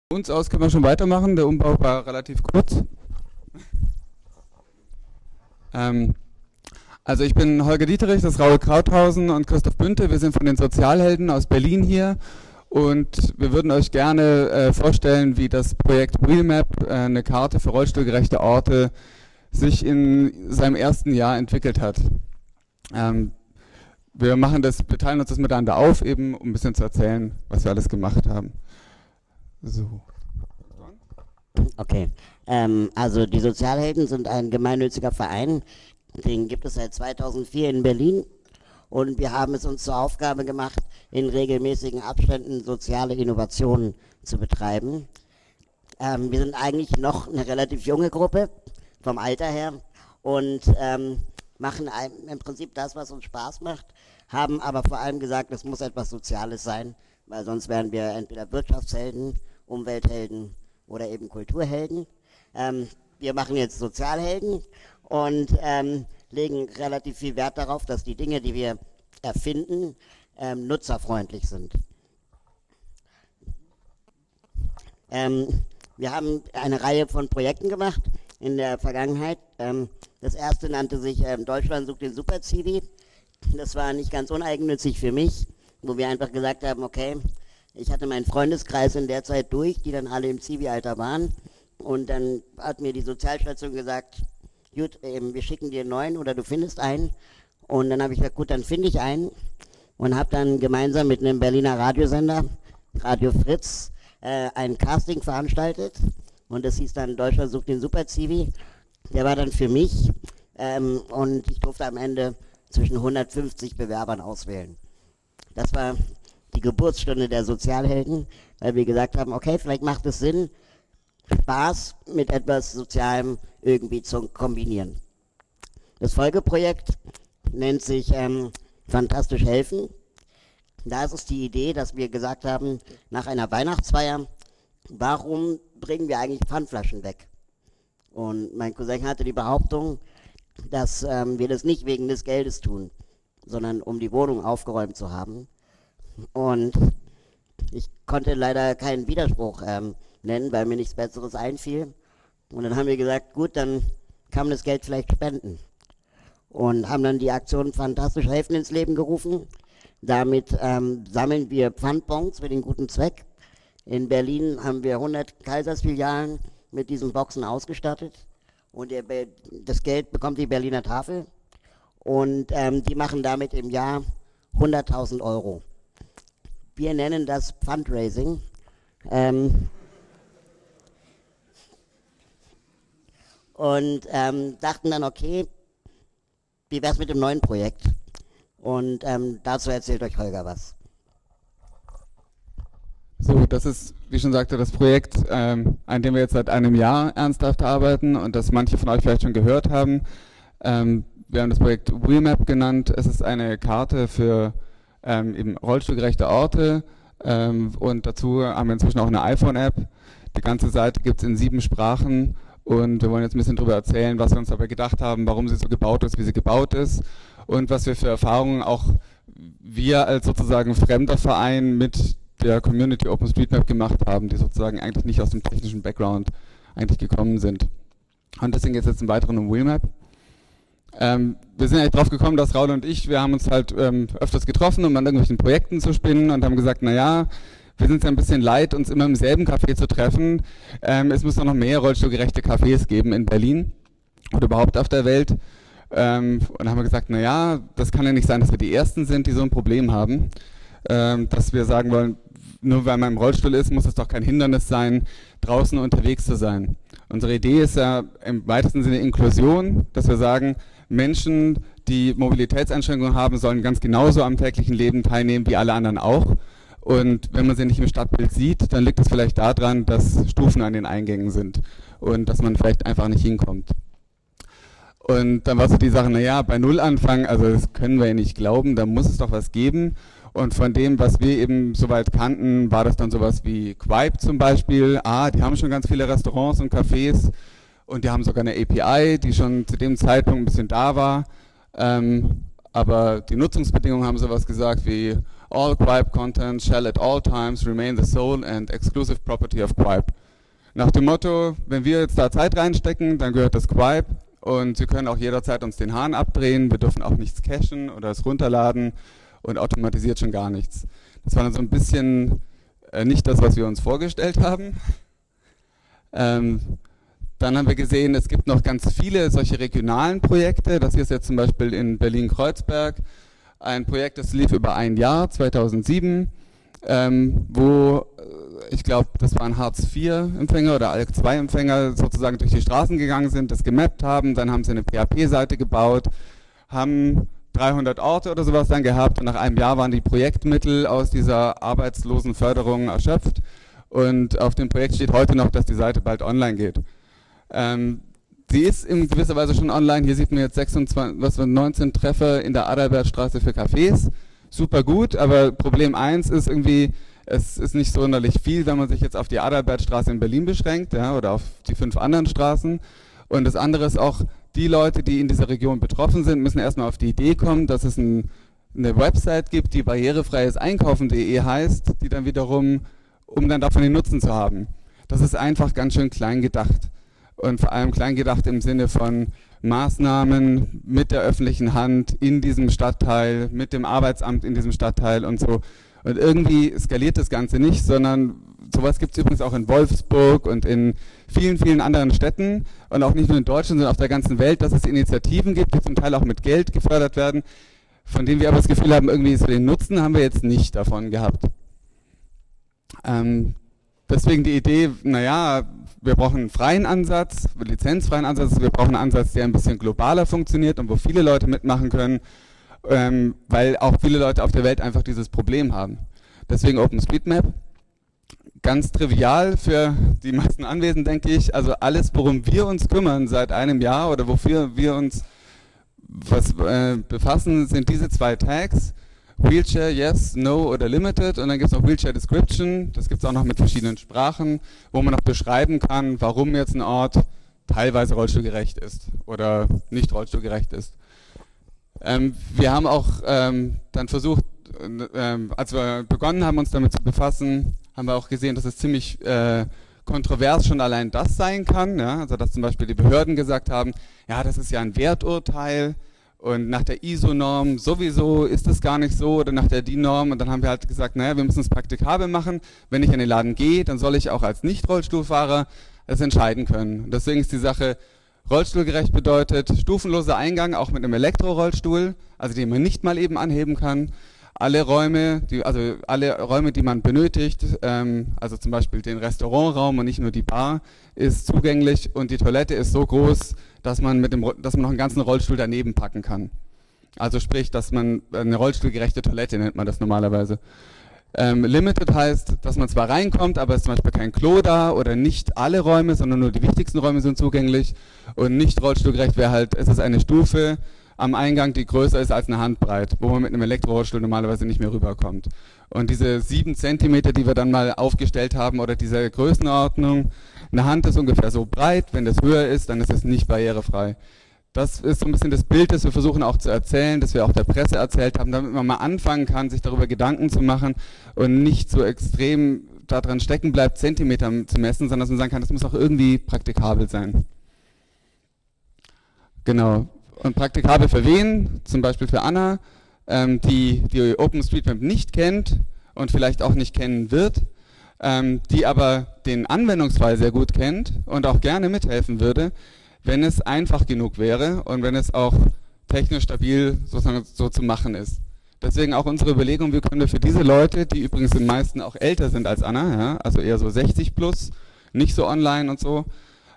Uns aus können wir schon weitermachen. Der Umbau war relativ kurz. Also ich bin Holger Dieterich, das ist Raul Krauthausen und Christoph Bünte. Wir sind von den Sozialhelden aus Berlin hier und wir würden euch gerne vorstellen, wie das Projekt Wheelmap, eine Karte für rollstuhlgerechte Orte, sich in seinem ersten Jahr entwickelt hat. Wir teilen uns das miteinander auf, eben um ein bisschen zu erzählen, was wir alles gemacht haben. So. Okay, also die Sozialhelden sind ein gemeinnütziger Verein, den gibt es seit 2004 in Berlin und wir haben es uns zur Aufgabe gemacht, in regelmäßigen Abständen soziale Innovationen zu betreiben. Wir sind eigentlich noch eine relativ junge Gruppe vom Alter her und machen im Prinzip das, was uns Spaß macht, haben aber vor allem gesagt, es muss etwas Soziales sein, weil sonst wären wir entweder Wirtschaftshelden, Umwelthelden oder eben Kulturhelden. Wir machen jetzt Sozialhelden und legen relativ viel Wert darauf, dass die Dinge, die wir erfinden, nutzerfreundlich sind. Wir haben eine Reihe von Projekten gemacht in der Vergangenheit. Das erste nannte sich Deutschland sucht den Super-Zivi. Das war nicht ganz uneigennützig für mich, wo wir einfach gesagt haben, okay, ich hatte meinen Freundeskreis in der Zeit durch, die dann alle im Zivi-Alter waren. Und dann hat mir die Sozialstation gesagt, gut, wir schicken dir einen neuen oder du findest einen. Und dann habe ich gesagt, gut, dann finde ich einen. Und habe dann gemeinsam mit einem Berliner Radiosender, Radio Fritz, ein Casting veranstaltet. Und das hieß dann Deutschland sucht den Super-Zivi. Der war dann für mich. Und ich durfte am Ende zwischen 150 Bewerbern auswählen. Das war die Geburtsstunde der Sozialhelden, weil wir gesagt haben, okay, vielleicht macht es Sinn, Spaß mit etwas Sozialem irgendwie zu kombinieren. Das Folgeprojekt nennt sich Fantastisch helfen. Da ist es die Idee, dass wir gesagt haben, nach einer Weihnachtsfeier, warum bringen wir eigentlich Pfandflaschen weg? Und mein Cousin hatte die Behauptung, dass wir das nicht wegen des Geldes tun, sondern um die Wohnung aufgeräumt zu haben. Und ich konnte leider keinen Widerspruch nennen, weil mir nichts Besseres einfiel. Und dann haben wir gesagt, gut, dann kann man das Geld vielleicht spenden. Und haben dann die Aktion Fantastisch helfen ins Leben gerufen. Damit sammeln wir Pfandbons für den guten Zweck. In Berlin haben wir 100 Kaisersfilialen mit diesen Boxen ausgestattet. Und das Geld bekommt die Berliner Tafel. Und die machen damit im Jahr 100.000 Euro. Wir nennen das Fundraising. Und dachten dann, okay, wie wär's mit dem neuen Projekt? Und dazu erzählt euch Holger was. So, das ist, wie schon sagte, das Projekt, an dem wir jetzt seit einem Jahr ernsthaft arbeiten und das manche von euch vielleicht schon gehört haben. Wir haben das Projekt Wheelmap genannt. Es ist eine Karte für eben rollstuhlgerechte Orte und dazu haben wir inzwischen auch eine iPhone-App. Die ganze Seite gibt es in 7 Sprachen und wir wollen jetzt ein bisschen darüber erzählen, was wir uns dabei gedacht haben, warum sie so gebaut ist, wie sie gebaut ist und was wir für Erfahrungen auch wir als sozusagen fremder Verein mit der Community OpenStreetMap gemacht haben, die sozusagen eigentlich nicht aus dem technischen Background eigentlich gekommen sind. Und deswegen geht es jetzt im Weiteren um Wheelmap. Wir sind eigentlich drauf gekommen, dass Raul und ich, wir haben uns halt öfters getroffen, um an irgendwelchen Projekten zu spinnen und haben gesagt, naja, wir sind es ja ein bisschen leid, uns immer im selben Café zu treffen. Es muss noch mehr rollstuhlgerechte Cafés geben in Berlin oder überhaupt auf der Welt. Und dann haben wir gesagt, naja, das kann ja nicht sein, dass wir die Ersten sind, die so ein Problem haben. Dass wir sagen wollen, nur weil man im Rollstuhl ist, muss es doch kein Hindernis sein, draußen unterwegs zu sein. Unsere Idee ist ja im weitesten Sinne Inklusion, dass wir sagen, Menschen, die Mobilitätseinschränkungen haben, sollen ganz genauso am täglichen Leben teilnehmen wie alle anderen auch. Und wenn man sie nicht im Stadtbild sieht, dann liegt es vielleicht daran, dass Stufen an den Eingängen sind und dass man vielleicht einfach nicht hinkommt. Und dann war so die Sache, naja, bei Null anfangen, also das können wir ja nicht glauben, da muss es doch was geben. Und von dem, was wir eben soweit kannten, war das dann sowas wie Quaip zum Beispiel. Die haben schon ganz viele Restaurants und Cafés und die haben sogar eine API, die schon zu dem Zeitpunkt ein bisschen da war. Aber die Nutzungsbedingungen haben sowas gesagt wie, All Quipe content shall at all times remain the sole and exclusive property of Quipe. Nach dem Motto, wenn wir jetzt da Zeit reinstecken, dann gehört das Quipe und Sie können auch jederzeit uns den Hahn abdrehen, wir dürfen auch nichts cachen oder es runterladen und automatisiert schon gar nichts. Das war dann so ein bisschen nicht das, was wir uns vorgestellt haben. Dann haben wir gesehen, es gibt noch ganz viele solche regionalen Projekte. Das hier ist jetzt zum Beispiel in Berlin-Kreuzberg ein Projekt, das lief über ein Jahr, 2007, wo ich glaube, das waren Hartz-IV-Empfänger oder ALK-II-Empfänger sozusagen durch die Straßen gegangen sind, das gemappt haben, dann haben sie eine PHP-Seite gebaut, haben 300 Orte oder sowas dann gehabt und nach einem Jahr waren die Projektmittel aus dieser Arbeitslosenförderung erschöpft und auf dem Projekt steht heute noch, dass die Seite bald online geht. Sie ist in gewisser Weise schon online, hier sieht man jetzt 19 Treffer in der Adalbertstraße für Cafés, super gut, aber Problem 1 ist irgendwie, es ist nicht sonderlich viel, wenn man sich jetzt auf die Adalbertstraße in Berlin beschränkt, ja, oder auf die 5 anderen Straßen. Und das andere ist auch, die Leute, die in dieser Region betroffen sind, müssen erstmal auf die Idee kommen, dass es eine Website gibt, die barrierefreieseinkaufen.de heißt, die dann wiederum, um dann davon den Nutzen zu haben. Das ist einfach ganz schön klein gedacht. Und vor allem klein gedacht im Sinne von Maßnahmen mit der öffentlichen Hand in diesem Stadtteil, mit dem Arbeitsamt in diesem Stadtteil und so. Und irgendwie skaliert das Ganze nicht, sondern sowas gibt es übrigens auch in Wolfsburg und in vielen, vielen anderen Städten und auch nicht nur in Deutschland, sondern auf der ganzen Welt, dass es Initiativen gibt, die zum Teil auch mit Geld gefördert werden, von denen wir aber das Gefühl haben, irgendwie so den Nutzen haben wir jetzt nicht davon gehabt. Deswegen die Idee, naja, wir brauchen einen freien Ansatz, lizenzfreien Ansatz, wir brauchen einen Ansatz, der ein bisschen globaler funktioniert und wo viele Leute mitmachen können, weil auch viele Leute auf der Welt einfach dieses Problem haben. Deswegen OpenStreetMap. Ganz trivial für die meisten Anwesenden, denke ich, also alles, worum wir uns kümmern seit einem Jahr oder wofür wir uns befassen, sind diese 2 Tags. Wheelchair, yes, no oder limited und dann gibt es noch Wheelchair Description, das gibt es auch noch mit verschiedenen Sprachen, wo man noch beschreiben kann, warum jetzt ein Ort teilweise rollstuhlgerecht ist oder nicht rollstuhlgerecht ist. Wir haben auch dann versucht, als wir begonnen haben, uns damit zu befassen, haben wir auch gesehen, dass es ziemlich kontrovers schon allein das sein kann. Ja? Also dass zum Beispiel die Behörden gesagt haben, ja, das ist ja ein Werturteil und nach der ISO-Norm sowieso ist es gar nicht so oder nach der DIN-Norm und dann haben wir halt gesagt, naja, wir müssen es praktikabel machen. Wenn ich in den Laden gehe, dann soll ich auch als Nicht-Rollstuhlfahrer es entscheiden können. Und deswegen ist die Sache, rollstuhlgerecht bedeutet stufenloser Eingang, auch mit einem Elektrorollstuhl, also den man nicht mal eben anheben kann. Alle Räume, die man benötigt, also zum Beispiel den Restaurantraum und nicht nur die Bar, ist zugänglich und die Toilette ist so groß, dass man noch einen ganzen Rollstuhl daneben packen kann. Also sprich, dass man eine rollstuhlgerechte Toilette nennt man das normalerweise. Limited heißt, dass man zwar reinkommt, aber es ist zum Beispiel kein Klo da oder nicht alle Räume, sondern nur die wichtigsten Räume sind zugänglich. Und nicht rollstuhlgerecht wäre halt, es ist eine Stufe am Eingang, die größer ist als eine Handbreit, wo man mit einem Elektrorollstuhl normalerweise nicht mehr rüberkommt. Und diese 7 Zentimeter, die wir dann mal aufgestellt haben, oder diese Größenordnung, eine Hand ist ungefähr so breit, wenn das höher ist, dann ist es nicht barrierefrei. Das ist so ein bisschen das Bild, das wir versuchen auch zu erzählen, das wir auch der Presse erzählt haben, damit man mal anfangen kann, sich darüber Gedanken zu machen und nicht so extrem daran stecken bleibt, Zentimeter zu messen, sondern dass man sagen kann, das muss auch irgendwie praktikabel sein. Genau. Und praktikabel für wen? Zum Beispiel für Anna, die OpenStreetMap nicht kennt und vielleicht auch nicht kennen wird, die aber den Anwendungsfall sehr gut kennt und auch gerne mithelfen würde, wenn es einfach genug wäre und wenn es auch technisch stabil sozusagen so zu machen ist. Deswegen auch unsere Überlegung, wie können wir für diese Leute, die übrigens die meisten auch älter sind als Anna, ja, also eher so 60 plus, nicht so online und so,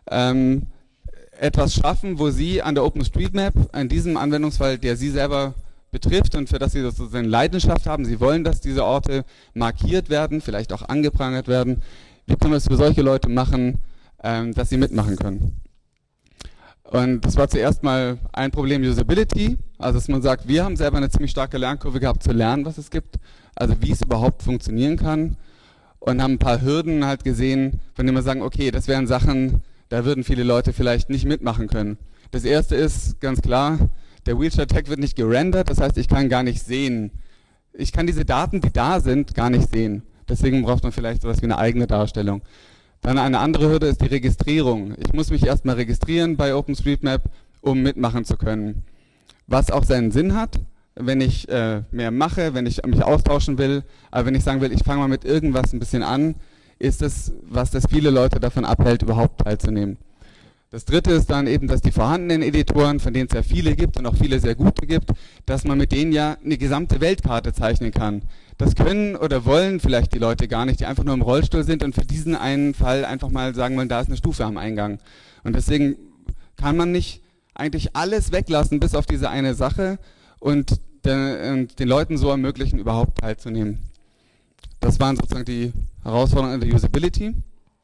etwas schaffen, wo sie an der OpenStreetMap, an diesem Anwendungsfall, der sie selber betrifft und für das sie sozusagen Leidenschaft haben, sie wollen, dass diese Orte markiert werden, vielleicht auch angeprangert werden, wie können wir es für solche Leute machen, dass sie mitmachen können. Und das war zuerst mal ein Problem Usability, also dass man sagt, wir haben selber eine ziemlich starke Lernkurve gehabt zu lernen, was es gibt, also wie es überhaupt funktionieren kann und haben ein paar Hürden halt gesehen, von denen wir sagen, okay, das wären Sachen, da würden viele Leute vielleicht nicht mitmachen können. Das erste ist ganz klar, der Wheelchair-Tag wird nicht gerendert, das heißt, ich kann gar nicht sehen, ich kann diese Daten, die da sind, gar nicht sehen. Deswegen braucht man vielleicht sowas wie eine eigene Darstellung. Dann eine andere Hürde ist die Registrierung. Ich muss mich erstmal registrieren bei OpenStreetMap, um mitmachen zu können. Was auch seinen Sinn hat, wenn ich mehr mache, wenn ich mich austauschen will, aber wenn ich sagen will, ich fange mal mit irgendwas ein bisschen an, ist es, was das viele Leute davon abhält, überhaupt teilzunehmen. Das dritte ist dann eben, dass die vorhandenen Editoren, von denen es ja viele gibt und auch viele sehr gute gibt, dass man mit denen ja eine gesamte Weltkarte zeichnen kann. Das können oder wollen vielleicht die Leute gar nicht, die einfach nur im Rollstuhl sind und für diesen einen Fall einfach mal sagen wollen, da ist eine Stufe am Eingang. Und deswegen kann man nicht eigentlich alles weglassen, bis auf diese eine Sache und den Leuten so ermöglichen, überhaupt teilzunehmen. Das waren sozusagen die Herausforderungen in der Usability.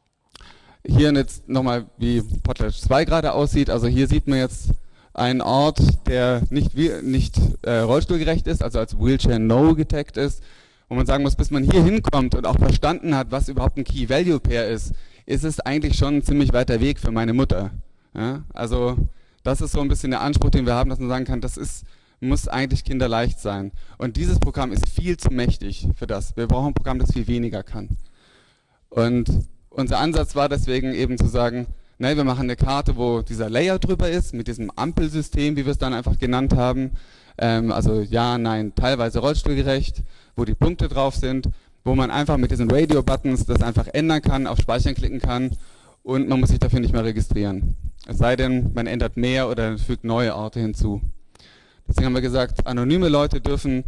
Hier jetzt nochmal, wie Potlatch 2 gerade aussieht. Also hier sieht man jetzt einen Ort, der nicht rollstuhlgerecht ist, also als Wheelchair No getaggt ist, wo man sagen muss, bis man hier hinkommt und auch verstanden hat, was überhaupt ein Key-Value-Pair ist es eigentlich schon ein ziemlich weiter Weg für meine Mutter. Ja? Also das ist so ein bisschen der Anspruch, den wir haben, dass man sagen kann, muss eigentlich kinderleicht sein. Und dieses Programm ist viel zu mächtig für das. Wir brauchen ein Programm, das viel weniger kann. Und unser Ansatz war deswegen eben zu sagen, wir machen eine Karte, wo dieser Layer drüber ist, mit diesem Ampelsystem, wie wir es dann einfach genannt haben. Also ja, nein, teilweise rollstuhlgerecht, wo die Punkte drauf sind, wo man einfach mit diesen Radio-Buttons das einfach ändern kann, auf Speichern klicken kann und man muss sich dafür nicht mehr registrieren. Es sei denn, man ändert mehr oder fügt neue Orte hinzu. Deswegen haben wir gesagt, anonyme Leute dürfen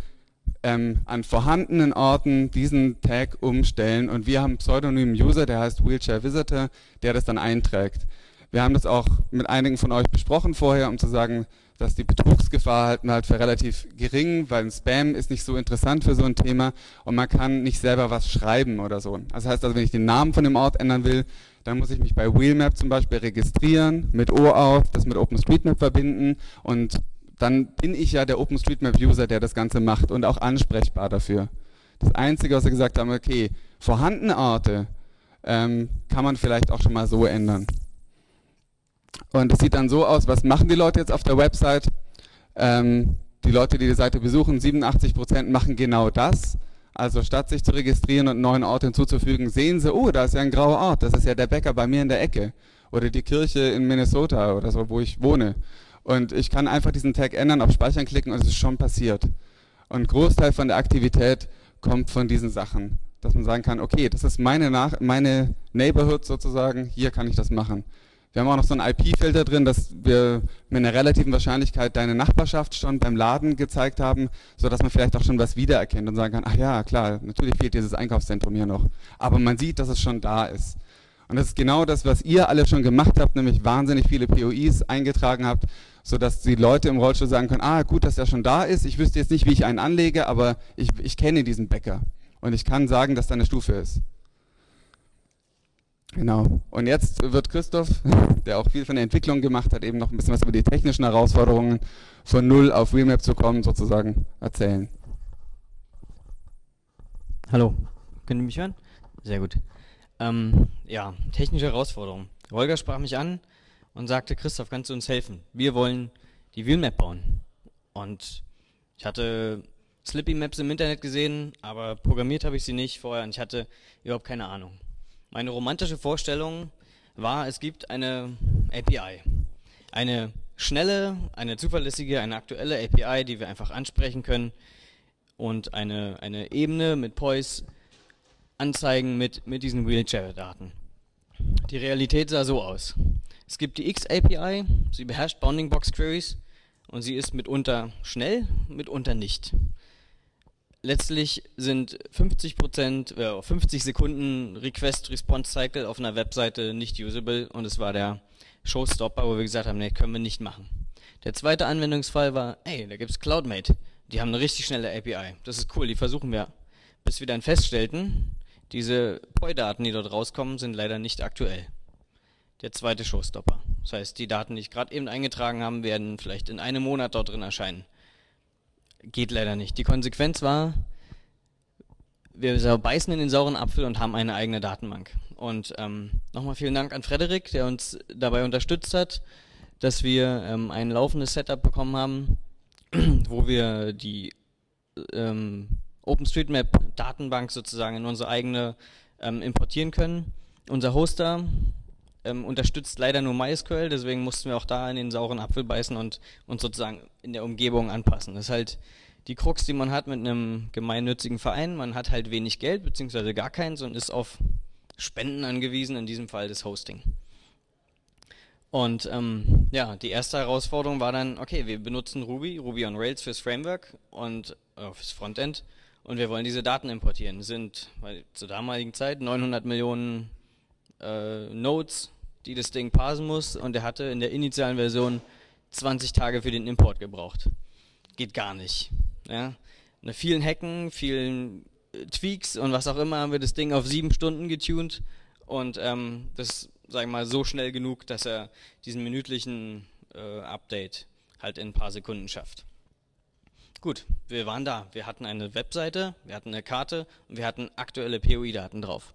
an vorhandenen Orten diesen Tag umstellen und wir haben einen pseudonymen User, der heißt Wheelchair Visitor, der das dann einträgt. Wir haben das auch mit einigen von euch besprochen vorher, um zu sagen, dass die Betrugsgefahr halt für relativ gering, weil ein Spam ist nicht so interessant für so ein Thema und man kann nicht selber was schreiben oder so. Das heißt also, wenn ich den Namen von dem Ort ändern will, dann muss ich mich bei Wheelmap zum Beispiel registrieren, mit OAuth, das mit OpenStreetMap verbinden und dann bin ich ja der OpenStreetMap-User, der das Ganze macht und auch ansprechbar dafür. Das Einzige, was wir gesagt haben, okay, vorhandene Orte kann man vielleicht auch schon mal so ändern. Und es sieht dann so aus, was machen die Leute jetzt auf der Website? Die Leute, die die Seite besuchen, 87% machen genau das. Also statt sich zu registrieren und einen neuen Ort hinzuzufügen, sehen sie, oh, da ist ja ein grauer Ort, das ist ja der Bäcker bei mir in der Ecke. Oder die Kirche in Minnesota oder so, wo ich wohne. Und ich kann einfach diesen Tag ändern, auf Speichern klicken und es ist schon passiert. Und ein Großteil von der Aktivität kommt von diesen Sachen. Dass man sagen kann, okay, das ist meine Neighborhood sozusagen, hier kann ich das machen. Wir haben auch noch so ein IP-Filter drin, dass wir mit einer relativen Wahrscheinlichkeit deine Nachbarschaft schon beim Laden gezeigt haben, sodass man vielleicht auch schon was wiedererkennt und sagen kann, ach ja, klar, natürlich fehlt dieses Einkaufszentrum hier noch. Aber man sieht, dass es schon da ist. Und das ist genau das, was ihr alle schon gemacht habt, nämlich wahnsinnig viele POIs eingetragen habt, sodass die Leute im Rollstuhl sagen können, ah gut, dass er schon da ist, ich wüsste jetzt nicht, wie ich einen anlege, aber ich kenne diesen Bäcker und ich kann sagen, dass da eine Stufe ist. Genau. Und jetzt wird Christoph, der auch viel von der Entwicklung gemacht hat, eben noch ein bisschen was über die technischen Herausforderungen von Null auf Wheelmap zu kommen, sozusagen erzählen. Hallo, können Sie mich hören? Sehr gut. Ja, technische Herausforderungen. Holger sprach mich an und sagte, Christoph, kannst du uns helfen? Wir wollen die Wheelmap bauen. Und ich hatte Slippy Maps im Internet gesehen, aber programmiert habe ich sie nicht vorher und ich hatte überhaupt keine Ahnung. Meine romantische Vorstellung war, es gibt eine API. Eine schnelle, eine zuverlässige, eine aktuelle API, die wir einfach ansprechen können und eine Ebene mit POIs anzeigen mit diesen Wheelchair-Daten. Die Realität sah so aus. Es gibt die X-API, sie beherrscht Bounding Box Queries und sie ist mitunter schnell, mitunter nicht. Letztlich sind 50 Sekunden Request-Response-Cycle auf einer Webseite nicht usable und es war der Showstopper, wo wir gesagt haben, nee, können wir nicht machen. Der zweite Anwendungsfall war, ey, da gibt es CloudMate, die haben eine richtig schnelle API, das ist cool, die versuchen wir. Bis wir dann feststellten, diese POI-Daten, die dort rauskommen, sind leider nicht aktuell. Der zweite Showstopper. Das heißt, die Daten, die ich gerade eben eingetragen habe, werden vielleicht in einem Monat dort drin erscheinen. Geht leider nicht. Die Konsequenz war, wir beißen in den sauren Apfel und haben eine eigene Datenbank. Und nochmal vielen Dank an Frederik, der uns dabei unterstützt hat, dass wir ein laufendes Setup bekommen haben, wo wir die OpenStreetMap-Datenbank sozusagen in unsere eigene importieren können. Unser Hoster unterstützt leider nur MySQL, deswegen mussten wir auch da in den sauren Apfel beißen und uns sozusagen in der Umgebung anpassen. Das ist halt die Krux, die man hat mit einem gemeinnützigen Verein. Man hat halt wenig Geld, beziehungsweise gar keins und ist auf Spenden angewiesen, in diesem Fall das Hosting. Und ja, die erste Herausforderung war dann, okay, wir benutzen Ruby on Rails fürs Framework und fürs Frontend und wir wollen diese Daten importieren. Es sind zur damaligen Zeit 900 Millionen Nodes, die das Ding parsen muss, und er hatte in der initialen Version 20 Tage für den Import gebraucht. Geht gar nicht. Ja? Nach vielen Hacken, vielen Tweaks und was auch immer haben wir das Ding auf 7 Stunden getuned und das, sagen wir mal, so schnell genug, dass er diesen minütlichen Update halt in ein paar Sekunden schafft. Gut, wir waren da. Wir hatten eine Webseite, wir hatten eine Karte und wir hatten aktuelle POI-Daten drauf.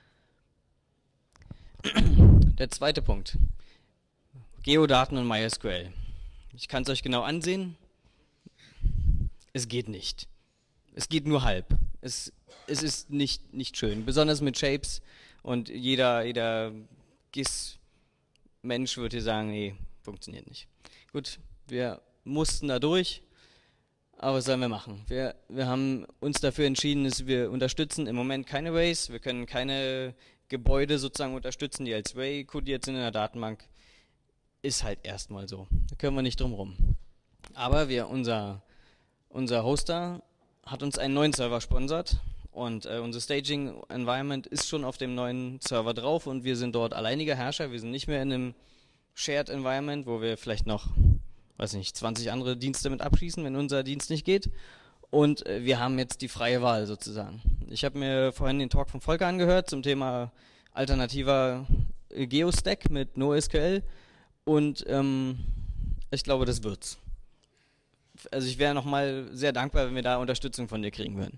Der zweite Punkt. Geodaten und MySQL. Ich kann es euch genau ansehen. Es geht nicht. Es geht nur halb. Es ist nicht schön. Besonders mit Shapes, und jeder GIS-Mensch würde sagen, nee, funktioniert nicht. Gut, wir mussten da durch, aber was sollen wir machen? Wir haben uns dafür entschieden, dass wir unterstützen im Moment keine Arrays. Wir können keine Gebäude sozusagen unterstützen, die als Array kodiert sind in der Datenbank. Ist halt erstmal so. Da können wir nicht drum rum. Aber unser Hoster hat uns einen neuen Server sponsert und unser Staging Environment ist schon auf dem neuen Server drauf und wir sind dort alleiniger Herrscher. Wir sind nicht mehr in einem Shared Environment, wo wir vielleicht noch, weiß nicht, 20 andere Dienste mit abschließen, wenn unser Dienst nicht geht. Und wir haben jetzt die freie Wahl sozusagen. Ich habe mir vorhin den Talk von Volker angehört zum Thema alternativer Geo-Stack mit NoSQL und ich glaube, das wird's. Also ich wäre nochmal sehr dankbar, wenn wir da Unterstützung von dir kriegen würden.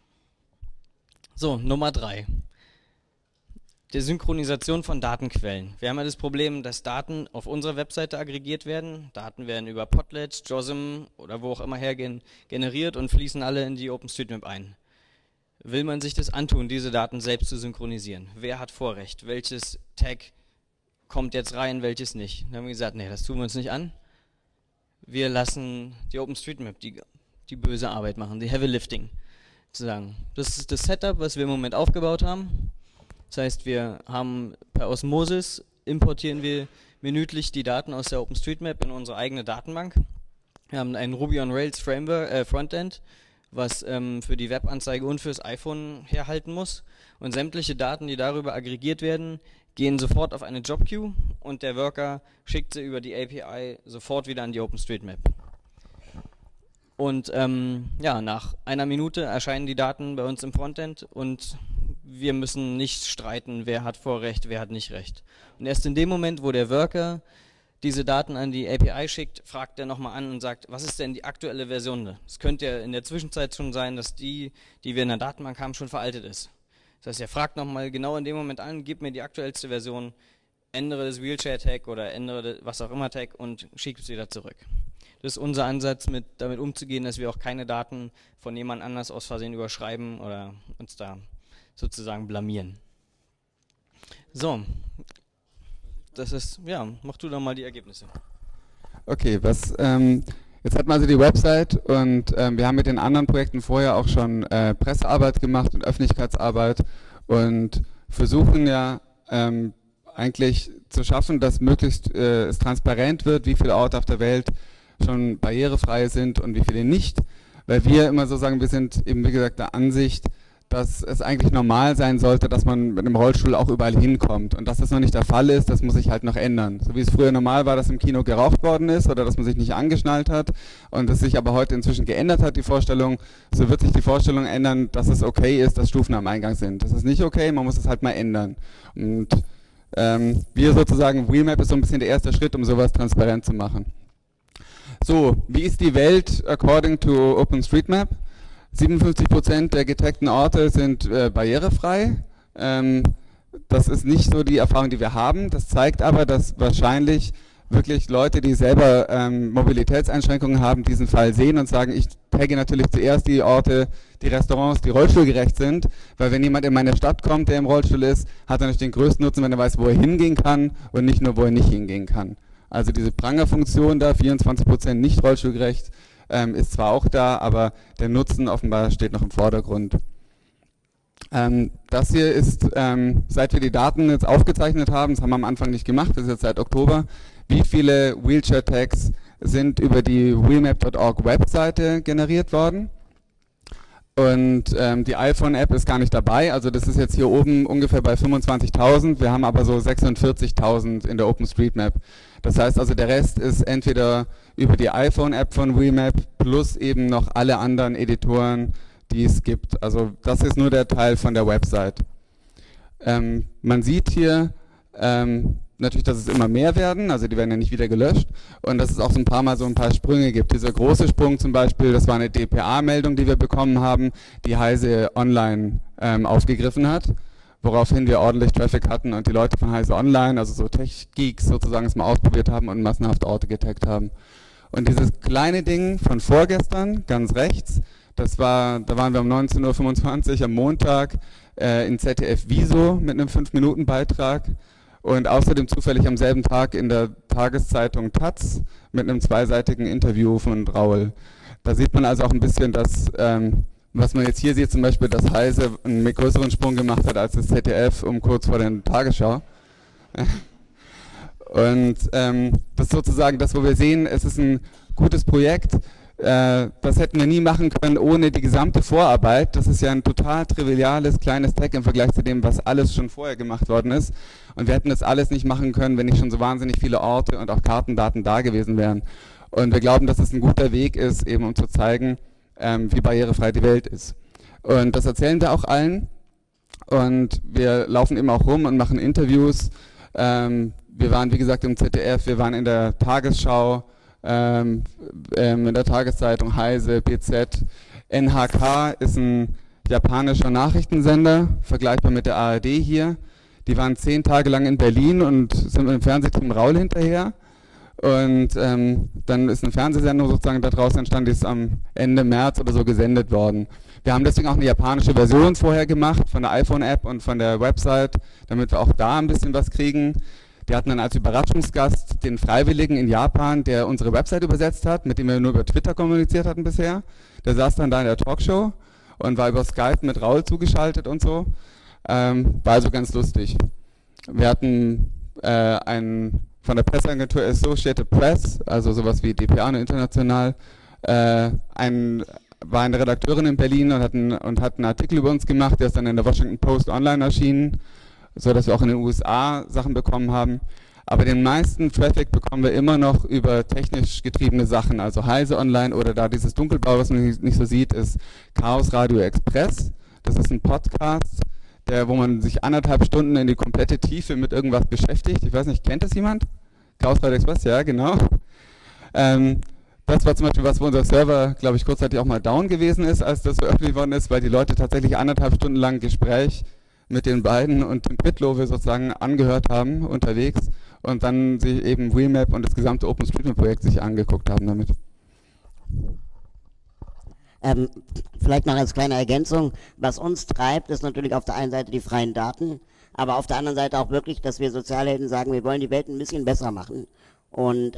So, Nummer 3. Die Synchronisation von Datenquellen. Wir haben ja das Problem, dass Daten auf unserer Webseite aggregiert werden. Daten werden über Potlatch, JOSM oder wo auch immer her generiert und fließen alle in die OpenStreetMap ein. Will man sich das antun, diese Daten selbst zu synchronisieren? Wer hat Vorrecht? Welches Tag kommt jetzt rein, welches nicht? Dann haben wir gesagt, nee, das tun wir uns nicht an. Wir lassen die OpenStreetMap die böse Arbeit machen, die Heavy Lifting. Sozusagen. Das ist das Setup, was wir im Moment aufgebaut haben. Das heißt, wir haben per Osmosis importieren wir minütlich die Daten aus der OpenStreetMap in unsere eigene Datenbank. Wir haben ein Ruby on Rails Framework, Frontend, was für die Webanzeige und fürs iPhone herhalten muss. Und sämtliche Daten, die darüber aggregiert werden, gehen sofort auf eine Jobqueue und der Worker schickt sie über die API sofort wieder an die OpenStreetMap. Und ja, nach einer Minute erscheinen die Daten bei uns im Frontend und wir müssen nicht streiten, wer hat Vorrecht, wer hat nicht Recht. Und erst in dem Moment, wo der Worker diese Daten an die API schickt, fragt er nochmal an und sagt, was ist denn die aktuelle Version? Es könnte ja in der Zwischenzeit schon sein, dass die wir in der Datenbank haben, schon veraltet ist. Das heißt, er fragt nochmal genau in dem Moment an, gib mir die aktuellste Version, ändere das Wheelchair-Tag oder ändere was auch immer Tag und schicke es wieder zurück. Das ist unser Ansatz, damit umzugehen, dass wir auch keine Daten von jemand anders aus Versehen überschreiben oder uns da sozusagen blamieren. So, das ist, ja, mach du doch mal die Ergebnisse. Okay, jetzt hat man also die Website und wir haben mit den anderen Projekten vorher auch schon Pressearbeit gemacht und Öffentlichkeitsarbeit und versuchen ja eigentlich zu schaffen, dass möglichst es transparent wird, wie viele Orte auf der Welt schon barrierefrei sind und wie viele nicht, weil wir immer so sagen, wir sind eben wie gesagt der Ansicht, dass es eigentlich normal sein sollte, dass man mit einem Rollstuhl auch überall hinkommt. Und dass das noch nicht der Fall ist, das muss sich halt noch ändern. So wie es früher normal war, dass im Kino geraucht worden ist oder dass man sich nicht angeschnallt hat und es sich aber heute inzwischen geändert hat, die Vorstellung, so wird sich die Vorstellung ändern, dass es okay ist, dass Stufen am Eingang sind. Das ist nicht okay, man muss es halt mal ändern. Und wir sozusagen, Wheelmap ist so ein bisschen der erste Schritt, um sowas transparent zu machen. So, wie ist die Welt according to OpenStreetMap? 57% der getagten Orte sind barrierefrei. Das ist nicht so die Erfahrung, die wir haben. Das zeigt aber, dass wahrscheinlich wirklich Leute, die selber Mobilitätseinschränkungen haben, diesen Fall sehen und sagen, ich tagge natürlich zuerst die Orte, die Restaurants, die rollstuhlgerecht sind, weil wenn jemand in meine Stadt kommt, der im Rollstuhl ist, hat er natürlich den größten Nutzen, wenn er weiß, wo er hingehen kann und nicht nur, wo er nicht hingehen kann. Also diese Prangerfunktion da, 24% nicht rollstuhlgerecht, ist zwar auch da, aber der Nutzen offenbar steht noch im Vordergrund. Das hier ist, seit wir die Daten jetzt aufgezeichnet haben, das haben wir am Anfang nicht gemacht, das ist jetzt seit Oktober, wie viele Wheelchair-Tags sind über die wheelmap.org Webseite generiert worden. Und die iPhone-App ist gar nicht dabei, also das ist jetzt hier oben ungefähr bei 25.000, wir haben aber so 46.000 in der OpenStreetMap. Das heißt also, der Rest ist entweder über die iPhone-App von Wheelmap plus eben noch alle anderen Editoren, die es gibt. Also das ist nur der Teil von der Website. Man sieht hier natürlich, dass es immer mehr werden, also die werden ja nicht wieder gelöscht und dass es auch so ein paar Sprünge gibt. Dieser große Sprung zum Beispiel, das war eine DPA-Meldung, die wir bekommen haben, die Heise Online aufgegriffen hat, woraufhin wir ordentlich Traffic hatten und die Leute von Heise Online, also so Tech-Geeks sozusagen, es mal ausprobiert haben und massenhaft Orte getaggt haben. Und dieses kleine Ding von vorgestern, ganz rechts, da waren wir um 19.25 Uhr am Montag in ZDF Wieso mit einem 5-Minuten-Beitrag und außerdem zufällig am selben Tag in der Tageszeitung taz mit einem 2-seitigen Interview von Raul. Da sieht man also auch ein bisschen, dass, was man jetzt hier sieht, zum Beispiel, dass Heise einen größeren Sprung gemacht hat als das ZDF kurz vor der Tagesschau. Und das ist sozusagen das, wo wir sehen, es ist ein gutes Projekt. Das hätten wir nie machen können ohne die gesamte Vorarbeit. Das ist ja ein total triviales, kleines Tag im Vergleich zu dem, was alles schon vorher gemacht worden ist. Und wir hätten das alles nicht machen können, wenn nicht schon so wahnsinnig viele Orte und auch Kartendaten da gewesen wären. Und wir glauben, dass es ein guter Weg ist, eben um zu zeigen, wie barrierefrei die Welt ist. Und das erzählen wir auch allen. Und wir laufen eben auch rum und machen Interviews. Wir waren, wie gesagt, im ZDF, wir waren in der Tagesschau, in der Tageszeitung Heise, BZ. NHK ist ein japanischer Nachrichtensender, vergleichbar mit der ARD hier. Die waren 10 Tage lang in Berlin und sind mit dem Fernsehteam Raul hinterher. Und dann ist eine Fernsehsendung sozusagen daraus entstanden, die ist am Ende März oder so gesendet worden. Wir haben deswegen auch eine japanische Version vorher gemacht, von der iPhone-App und von der Website, damit wir auch da ein bisschen was kriegen. Wir hatten dann als Überraschungsgast den Freiwilligen in Japan, der unsere Website übersetzt hat, mit dem wir nur über Twitter kommuniziert hatten bisher. Der saß dann da in der Talkshow und war über Skype mit Raul zugeschaltet und so. War also ganz lustig. Wir hatten von der Presseagentur Associated Press, also sowas wie dpa international, war eine Redakteurin in Berlin und hat einen Artikel über uns gemacht, der ist dann in der Washington Post online erschienen, so dass wir auch in den USA Sachen bekommen haben. Aber den meisten Traffic bekommen wir immer noch über technisch getriebene Sachen, also Heise Online oder da dieses Dunkelblau, was man nicht so sieht, ist Chaos Radio Express. Das ist ein Podcast, wo man sich 1,5 Stunden in die komplette Tiefe mit irgendwas beschäftigt. Ich weiß nicht, kennt das jemand? Chaos Radio Express, ja, genau. Das war zum Beispiel was, wo unser Server, glaube ich, kurzzeitig auch mal down gewesen ist, als das veröffentlicht worden ist, weil die Leute tatsächlich 1,5 Stunden lang Gespräch mit den beiden und dem Pitlowe sozusagen angehört haben unterwegs und dann sich eben Wheelmap und das gesamte OpenStreetMap-Projekt sich angeguckt haben damit. Vielleicht noch als kleine Ergänzung, was uns treibt, ist natürlich auf der einen Seite die freien Daten, aber auf der anderen Seite auch wirklich, dass wir Sozialhelden sagen, wir wollen die Welt ein bisschen besser machen und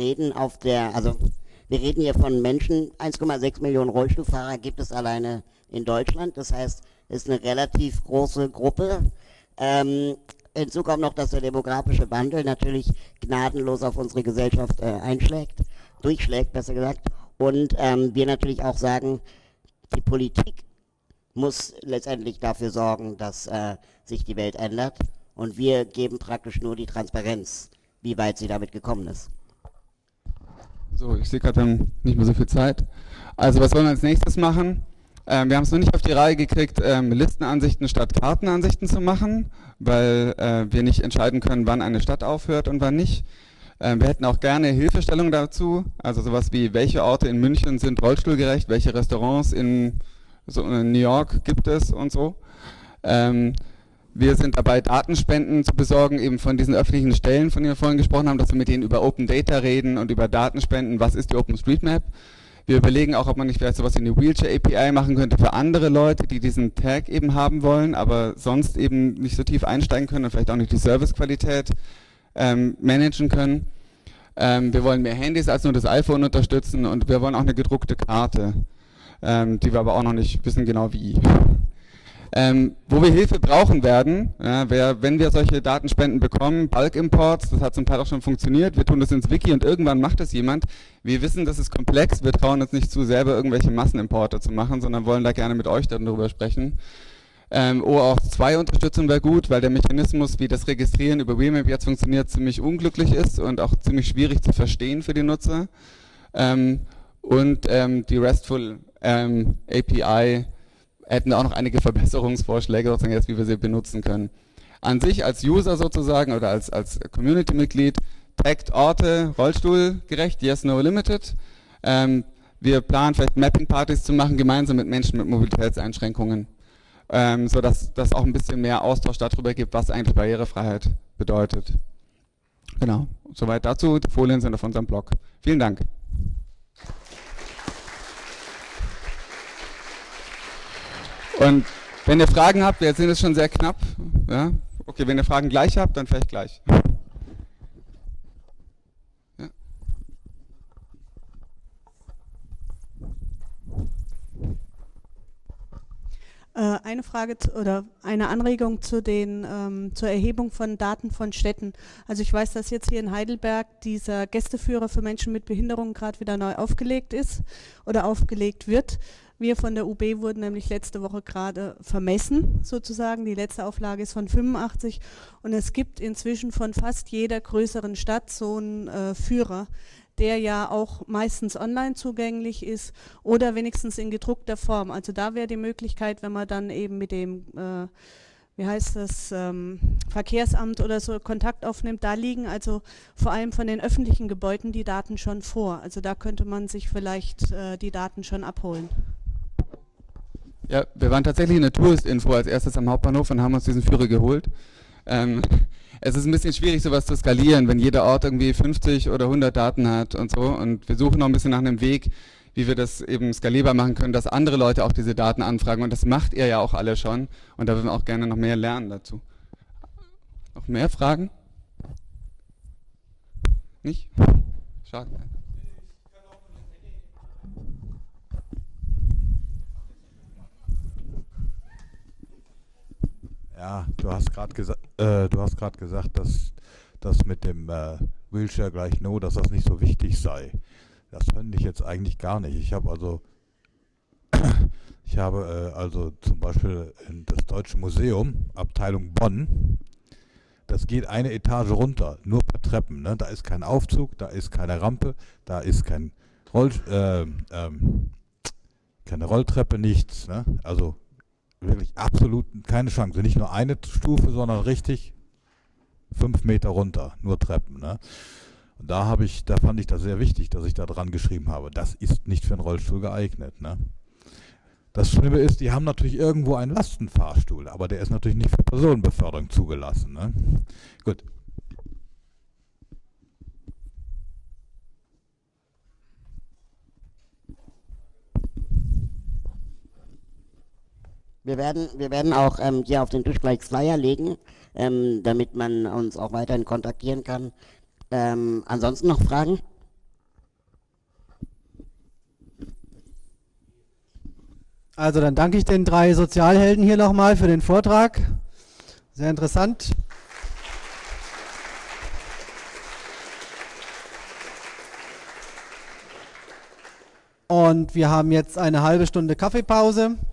wir reden hier von Menschen, 1,6 Millionen Rollstuhlfahrer gibt es alleine in Deutschland, das heißt, es ist eine relativ große Gruppe. Hinzu kommt noch, dass der demografische Wandel natürlich gnadenlos auf unsere Gesellschaft durchschlägt, besser gesagt. Und wir natürlich auch sagen, die Politik muss letztendlich dafür sorgen, dass sich die Welt ändert. Und wir geben praktisch nur die Transparenz, wie weit sie damit gekommen ist. So, ich sehe gerade, wir haben nicht mehr so viel Zeit. Also was wollen wir als nächstes machen? Wir haben es noch nicht auf die Reihe gekriegt, Listenansichten statt Kartenansichten zu machen, weil wir nicht entscheiden können, wann eine Stadt aufhört und wann nicht. Wir hätten auch gerne Hilfestellung dazu, also sowas wie, welche Orte in München sind rollstuhlgerecht, welche Restaurants in New York gibt es und so. Wir sind dabei, Datenspenden zu besorgen, eben von diesen öffentlichen Stellen, von denen wir vorhin gesprochen haben, dass wir mit denen über Open Data reden und über Datenspenden. Was ist die OpenStreetMap? Wir überlegen auch, ob man nicht vielleicht sowas wie eine Wheelchair API machen könnte für andere Leute, die diesen Tag eben haben wollen, aber sonst eben nicht so tief einsteigen können und vielleicht auch nicht die Servicequalität managen können. Wir wollen mehr Handys als nur das iPhone unterstützen und wir wollen auch eine gedruckte Karte, die wir aber auch noch nicht wissen genau wie. Wo wir Hilfe brauchen werden, wenn wir solche Datenspenden bekommen, Bulk Imports, das hat zum Teil auch schon funktioniert, wir tun das ins Wiki und irgendwann macht das jemand. Wir wissen, das ist komplex, wir trauen uns nicht zu, selber irgendwelche Massenimporte zu machen, sondern wollen da gerne mit euch darüber sprechen. OAuth 2 Unterstützung wäre gut, weil der Mechanismus, wie das Registrieren über Wheelmap jetzt funktioniert, ziemlich unglücklich ist und auch ziemlich schwierig zu verstehen für die Nutzer. Die RESTful API hätten auch noch einige Verbesserungsvorschläge, sozusagen jetzt, wie wir sie benutzen können. An sich als User sozusagen oder als Community-Mitglied taggt Orte rollstuhlgerecht, yes, no, limited. Wir planen vielleicht Mapping-Partys zu machen, gemeinsam mit Menschen mit Mobilitätseinschränkungen, sodass das auch ein bisschen mehr Austausch darüber gibt, was eigentlich Barrierefreiheit bedeutet. Genau, soweit dazu. Die Folien sind auf unserem Blog. Vielen Dank. Und wenn ihr Fragen habt, wir sind es schon sehr knapp, ja? Okay, wenn ihr Fragen gleich habt, dann vielleicht gleich. Ja. Eine Frage oder eine Anregung zur Erhebung von Daten von Städten. Also ich weiß, dass jetzt hier in Heidelberg dieser Gästeführer für Menschen mit Behinderungen gerade wieder neu aufgelegt ist oder aufgelegt wird. Wir von der UB wurden nämlich letzte Woche gerade vermessen, sozusagen. Die letzte Auflage ist von 85 und es gibt inzwischen von fast jeder größeren Stadt so einen Führer, der ja auch meistens online zugänglich ist oder wenigstens in gedruckter Form. Also da wäre die Möglichkeit, wenn man dann eben mit dem, Verkehrsamt oder so Kontakt aufnimmt, da liegen also vor allem von den öffentlichen Gebäuden die Daten schon vor. Also da könnte man sich vielleicht die Daten schon abholen. Ja, wir waren tatsächlich in der Tourist-Info als erstes am Hauptbahnhof und haben uns diesen Führer geholt. Es ist ein bisschen schwierig, sowas zu skalieren, wenn jeder Ort irgendwie 50 oder 100 Daten hat und so. Und wir suchen noch ein bisschen nach einem Weg, wie wir das eben skalierbar machen können, dass andere Leute auch diese Daten anfragen. Und das macht ihr ja auch alle schon. Und da würden wir auch gerne noch mehr lernen dazu. Noch mehr Fragen? Nicht? Schade. Ja, du hast gerade gesagt, dass das mit dem Wheelchair gleich No, dass das nicht so wichtig sei. Das fände ich jetzt eigentlich gar nicht. Ich habe also zum Beispiel in das Deutsche Museum, Abteilung Bonn, das geht eine Etage runter, nur per Treppen. Ne? Da ist kein Aufzug, da ist keine Rampe, da ist keine Rolltreppe, nichts. Ne? Also wirklich absolut keine Chance. Nicht nur eine Stufe, sondern richtig 5 Meter runter, nur Treppen. Ne? Und da fand ich das sehr wichtig, dass ich da dran geschrieben habe. Das ist nicht für einen Rollstuhl geeignet. Ne? Das Schlimme ist, die haben natürlich irgendwo einen Lastenfahrstuhl, aber der ist natürlich nicht für Personenbeförderung zugelassen. Ne? Gut. Wir werden auch hier auf den Tisch gleich Flyer legen, damit man uns auch weiterhin kontaktieren kann. Ansonsten noch Fragen? Also dann danke ich den 3 Sozialhelden hier nochmal für den Vortrag. Sehr interessant. Und wir haben jetzt eine halbe Stunde Kaffeepause.